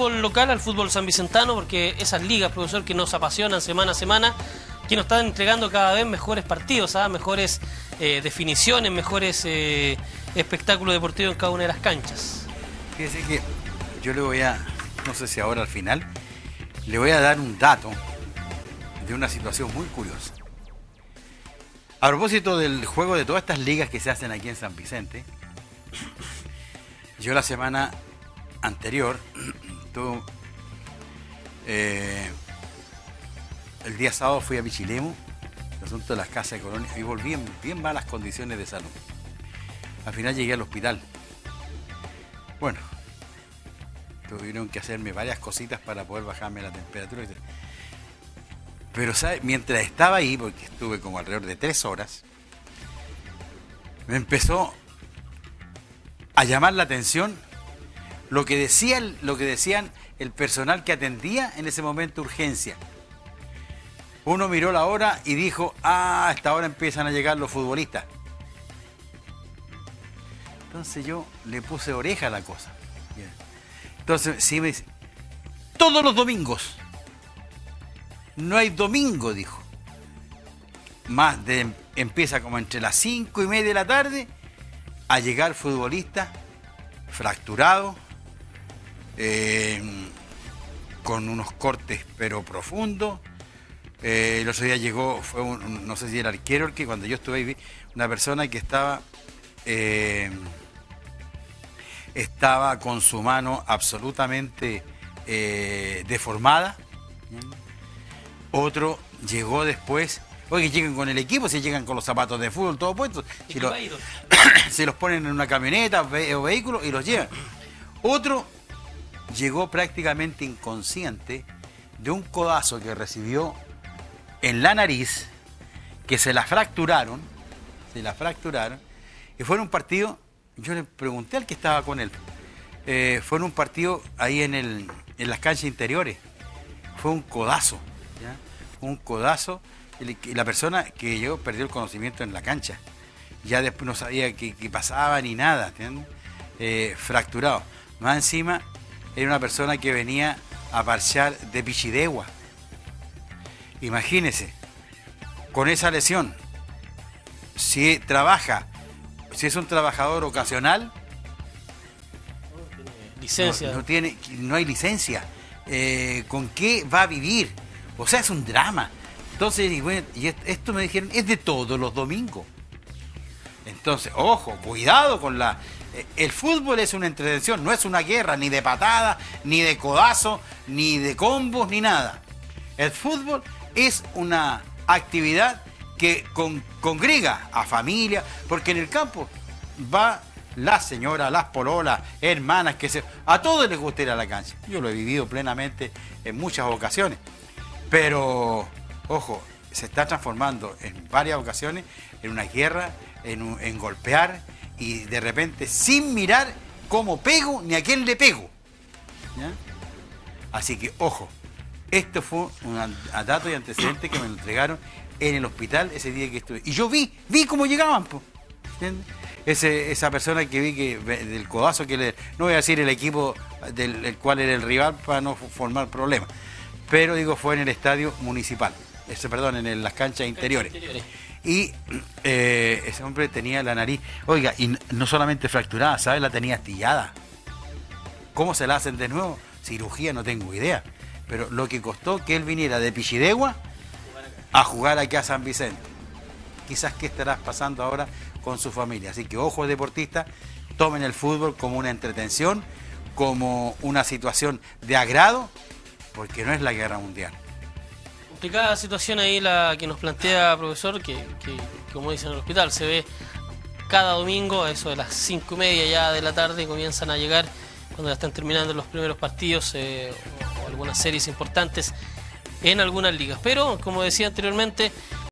Fútbol local al fútbol sanvicentano, porque esas ligas, profesor, que nos apasionan semana a semana, que nos están entregando cada vez mejores partidos, mejores definiciones, mejores espectáculos deportivos en cada una de las canchas. Fíjese que yo le voy a, no sé si ahora al final, le voy a dar un dato de una situación muy curiosa. A propósito del juego de todas estas ligas que se hacen aquí en San Vicente, yo la semana anterior el día sábado fui a Pichilemu, el asunto de las casas de colonia, y volví en bien malas condiciones de salud. Al final llegué al hospital. Bueno, tuvieron que hacerme varias cositas para poder bajarme la temperatura. Pero, ¿sabe? Mientras estaba ahí, porque estuve como alrededor de 3 horas, me empezó a llamar la atención lo que decían el personal que atendía en ese momento urgencia. Uno miró la hora y dijo, a esta hora empiezan a llegar los futbolistas. Entonces yo le puse oreja a la cosa. Entonces sí me dice, todos los domingos. No hay domingo, dijo. Empieza como entre las 5:30 de la tarde a llegar futbolistas fracturados, con unos cortes pero profundos. El otro día llegó, no sé si era arquero, el que cuando yo estuve ahí vi una persona que estaba con su mano absolutamente deformada. Otro llegó después, oye, llegan con el equipo, si llegan con los zapatos de fútbol, todo puestos, se los ponen en una camioneta o vehículo y los llevan. Otro llegó prácticamente inconsciente de un codazo que recibió en la nariz, que se la fracturaron, y fue en un partido, yo le pregunté al que estaba con él, fue en un partido ahí en las canchas interiores, fue un codazo, ¿ya? Un codazo, y la persona que llegó perdió el conocimiento en la cancha, ya después no sabía qué pasaba ni nada, ¿entiendes? Fracturado, más encima era una persona que venía a parchar de Pichidegua. Imagínese, con esa lesión, si es un trabajador ocasional, licencia. No hay licencia. ¿Con qué va a vivir? O sea, es un drama. Entonces, esto me dijeron, es de todos los domingos. Entonces, ojo, cuidado con el fútbol es una entretención, no es una guerra, ni de patadas, ni de codazo, ni de combos, ni nada. El fútbol es una actividad que congrega a familia, porque en el campo va la señora, las pololas, hermanas, a todos les gusta ir a la cancha. Yo lo he vivido plenamente en muchas ocasiones, pero, ojo, se está transformando en varias ocasiones en una guerra, en golpear, y de repente sin mirar cómo pego ni a quién le pego, ¿ya? Así que, ojo, esto fue un dato y antecedente que me lo entregaron en el hospital ese día que estuve. Y yo vi cómo llegaban, ¿entiendes? Esa persona que vi del codazo no voy a decir el equipo del cual era el rival para no formar problemas, pero digo, fue en el estadio municipal, en las canchas interiores. Y ese hombre tenía la nariz, oiga, y no solamente fracturada, ¿sabes? La tenía astillada. ¿Cómo se la hacen de nuevo? Cirugía, no tengo idea. Pero lo que costó que él viniera de Pichidegua a jugar aquí a San Vicente. Quizás qué estarás pasando ahora con su familia. Así que, ojo, deportistas, tomen el fútbol como una entretención, como una situación de agrado, porque no es la guerra mundial. Complicada situación ahí la que nos plantea, profesor, que como dicen en el hospital, se ve cada domingo, a eso de las 5:30 ya de la tarde, comienzan a llegar cuando ya están terminando los primeros partidos o algunas series importantes en algunas ligas. Pero, como decía anteriormente,